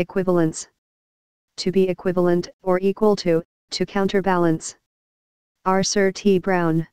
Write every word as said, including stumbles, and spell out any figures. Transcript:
Equivalence. To be equivalent, or equal to, to counterbalance. Arthur T. Brown.